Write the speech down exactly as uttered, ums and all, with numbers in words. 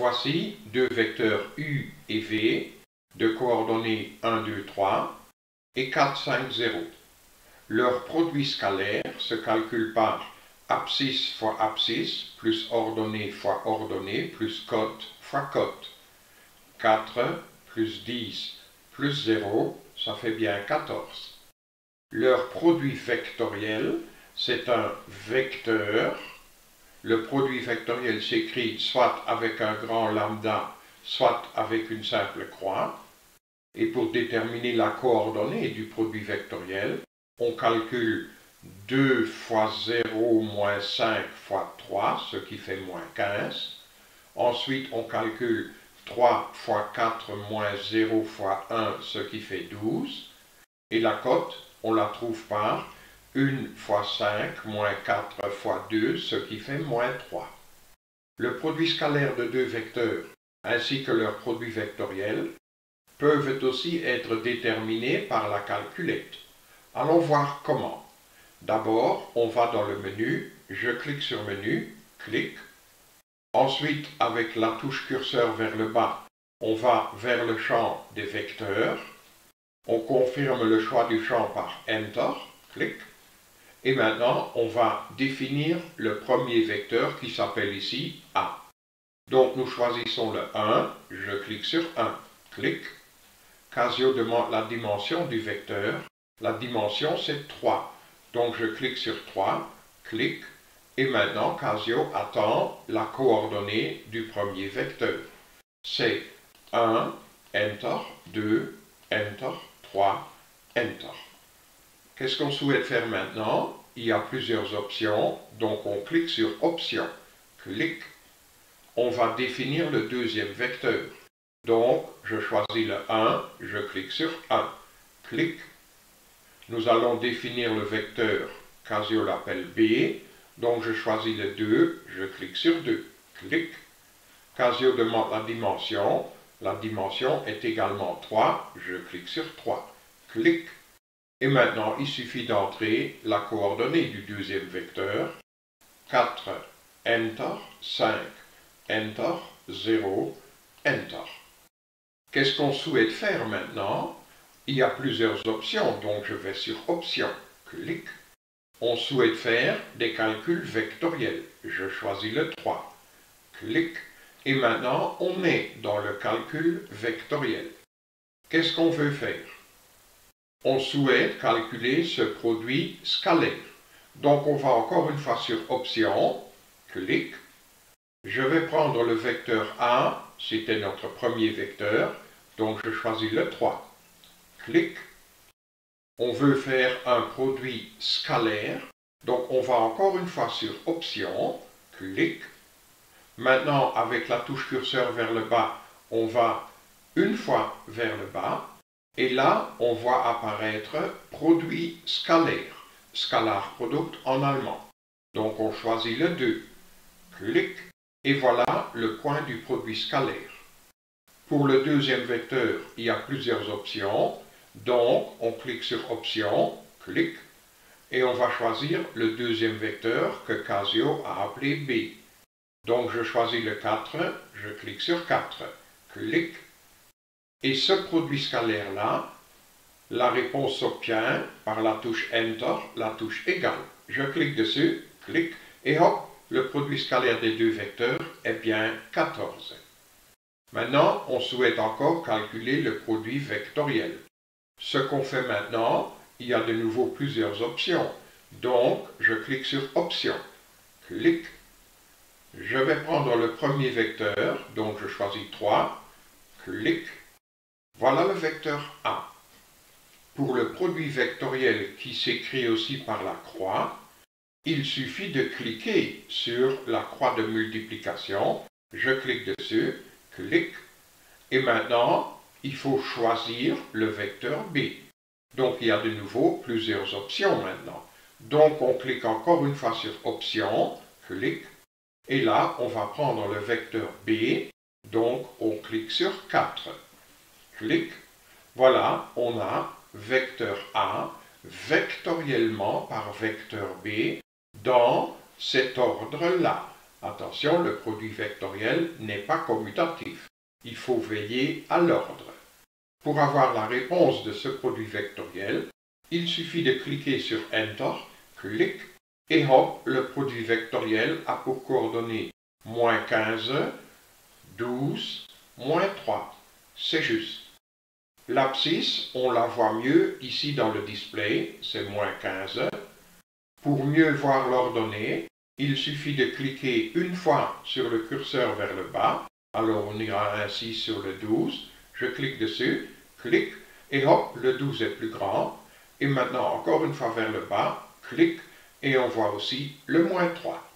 Voici deux vecteurs U et V de coordonnées un, deux, trois et quatre, cinq, zéro. Leur produit scalaire se calcule par abscisse fois abscisse plus ordonnée fois ordonnée plus cote fois cote. quatre plus dix plus zéro, ça fait bien quatorze. Leur produit vectoriel, c'est un vecteur. Le produit vectoriel s'écrit soit avec un grand lambda, soit avec une simple croix. Et pour déterminer la coordonnée du produit vectoriel, on calcule deux fois zéro moins cinq fois trois, ce qui fait moins quinze. Ensuite, on calcule trois fois quatre moins zéro fois un, ce qui fait douze. Et la cote, on la trouve par un fois cinq moins quatre fois deux, ce qui fait moins trois. Le produit scalaire de deux vecteurs, ainsi que leur produit vectoriel, peuvent aussi être déterminés par la calculette. Allons voir comment. D'abord, on va dans le menu, je clique sur Menu, clique. Ensuite, avec la touche curseur vers le bas, on va vers le champ des vecteurs. On confirme le choix du champ par Enter, clique. Et maintenant, on va définir le premier vecteur qui s'appelle ici A. Donc, nous choisissons le un, je clique sur un, clique. Casio demande la dimension du vecteur. La dimension, c'est trois. Donc, je clique sur trois, clique. Et maintenant, Casio attend la coordonnée du premier vecteur. C'est un, Enter, deux, Enter, trois, Enter. Qu'est-ce qu'on souhaite faire maintenant? Il y a plusieurs options, donc on clique sur Options, clique. On va définir le deuxième vecteur. Donc, je choisis le un, je clique sur un, clique. Nous allons définir le vecteur, Casio l'appelle B, donc je choisis le deux, je clique sur deux, clique. Casio demande la dimension, la dimension est également trois, je clique sur trois, clique. Et maintenant, il suffit d'entrer la coordonnée du deuxième vecteur, quatre, Enter, cinq, Enter, zéro, Enter. Qu'est-ce qu'on souhaite faire maintenant? Il y a plusieurs options, donc je vais sur Options, clique. On souhaite faire des calculs vectoriels. Je choisis le trois, clique. Et maintenant, on est dans le calcul vectoriel. Qu'est-ce qu'on veut faire? On souhaite calculer ce produit scalaire. Donc, on va encore une fois sur Options, clique. Je vais prendre le vecteur A, c'était notre premier vecteur, donc je choisis le trois. Clique. On veut faire un produit scalaire, donc on va encore une fois sur Options, clique. Maintenant, avec la touche curseur vers le bas, on va une fois vers le bas, et là, on voit apparaître produit scalaire, Scalar Product en allemand. Donc on choisit le deux, clique. Et voilà le point du produit scalaire. Pour le deuxième vecteur, il y a plusieurs options. Donc, on clique sur Options, clique, et on va choisir le deuxième vecteur que Casio a appelé B. Donc, je choisis le quatre, je clique sur quatre, clique. Et ce produit scalaire-là, la réponse s'obtient par la touche Enter, la touche égale. Je clique dessus, clique, et hop, le produit scalaire des deux vecteurs est bien quatorze. Maintenant, on souhaite encore calculer le produit vectoriel. Ce qu'on fait maintenant, il y a de nouveau plusieurs options. Donc, je clique sur Options, clique. Je vais prendre le premier vecteur, donc je choisis trois, clique. Voilà le vecteur A. Pour le produit vectoriel qui s'écrit aussi par la croix, il suffit de cliquer sur la croix de multiplication. Je clique dessus, clique. Et maintenant, il faut choisir le vecteur B. Donc, il y a de nouveau plusieurs options maintenant. Donc, on clique encore une fois sur Options, clique. Et là, on va prendre le vecteur B. Donc, on clique sur quatre. Clique. Voilà, on a vecteur A vectoriellement par vecteur B dans cet ordre-là. Attention, le produit vectoriel n'est pas commutatif. Il faut veiller à l'ordre. Pour avoir la réponse de ce produit vectoriel, il suffit de cliquer sur Enter, clic, et hop, le produit vectoriel a pour coordonnées moins quinze, douze, moins trois. C'est juste. L'abscisse, on la voit mieux ici dans le display, c'est moins quinze. Pour mieux voir l'ordonnée, il suffit de cliquer une fois sur le curseur vers le bas, alors on ira ainsi sur le douze, je clique dessus, clic, et hop, le douze est plus grand, et maintenant encore une fois vers le bas, clic, et on voit aussi le moins trois.